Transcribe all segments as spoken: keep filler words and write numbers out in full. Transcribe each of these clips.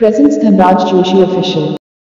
Presents Dhanraj Joshi Official.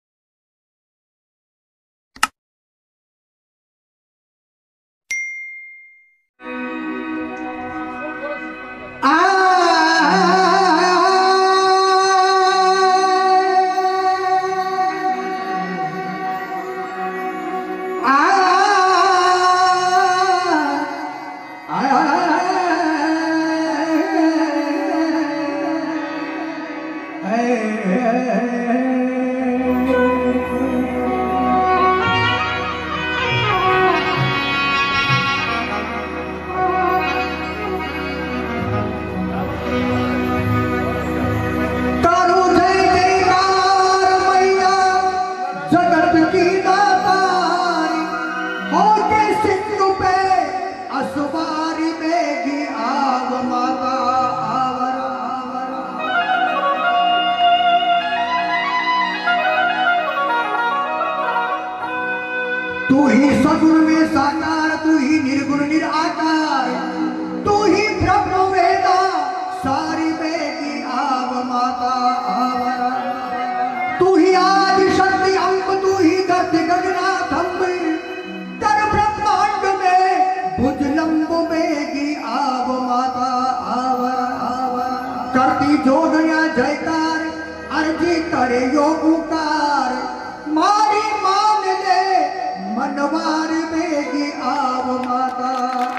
तू ही सगुण में साकार, तू ही निर्गुण निराकार, तू ही ब्रह्म वेदा सारी वेदी आव माता आवरा। तू ही आदि शक्ति अंब, तू ही गति गगनाथंब, कर ब्रह्मांड में भुज लंब वेगी आव माता आवरा आवरा। करती जोगया जयकार, अर्जी करे योगुकार, मारी मान ले मनवार बेगी आव माता।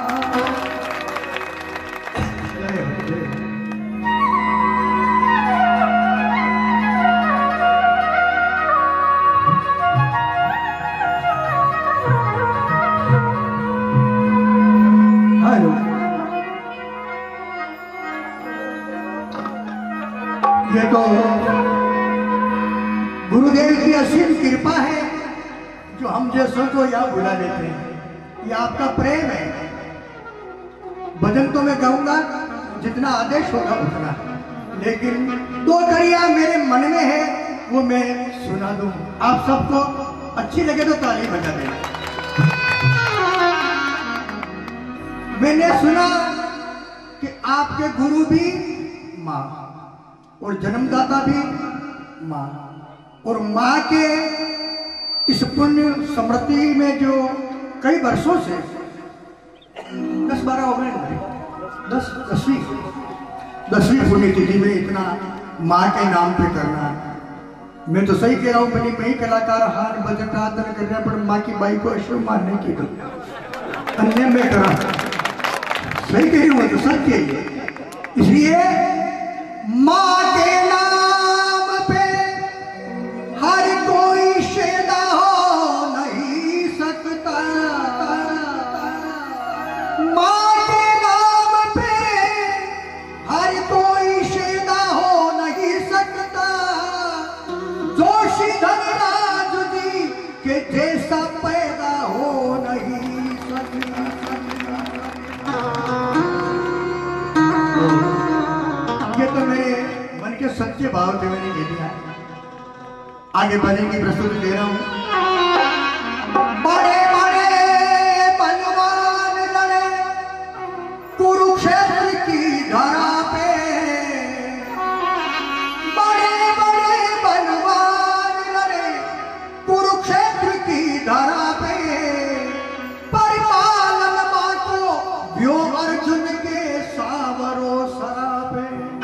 हेलो, ये तो गुरुदेव की असीम कृपा है जो हम जैसों को यहाँ बुला लेते हैं। ये आपका प्रेम है। भजन तो मैं गाऊंगा जितना आदेश होगा उतना, लेकिन दो कड़ियाँ मेरे मन में है वो मैं सुना दूं। आप सबको अच्छी लगे तो ताली बजा देना। मैंने सुना कि आपके गुरु भी माँ और जन्मदाता भी माँ, और माँ के इस पुण्य स्मृति में जो कई वर्षों से दस बारह हो गए, दस दसवीं दसवीं पुण्यतिथि में इतना माँ के नाम पे करना, मैं तो सही कह रहा हूँ। बनी मैं ही कलाकार हार बजट आदर करना, पर माँ की बाई को अश्व मारने की गल अन्य में करा, सही कह रही हूँ तो सत्य है। इसलिए माँ के नाम पे हर कोई शेदा हो नहीं सकता। माँ के नाम पे हर कोई शेदा हो नहीं सकता। जोशी धनराज जी के जैसा पैदा हो नहीं सकता। ये तो मेरे मन के सच्चे भाव थे, मैंने ले लिया। आगे भजन की प्रस्तुति दे रहा हूं। बड़े बड़े बलवान लड़े कुरुक्षेत्र की धरा पे, बड़े बड़े बलवान लड़े कुरुक्षेत्र की धरा पे, परिपालन मां को व्यो अर्जुन के सावरो सरा पे।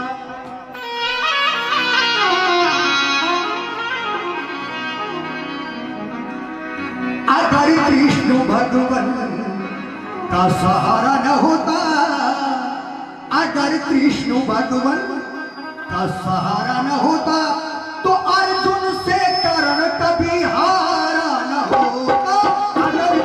अगर विष्णु भगवान का सहारा न होता, अगर कृष्ण भगवान का सहारा न होता, तो अर्जुन से कर्ण कभी हारा न होता। अगर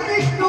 विष्णु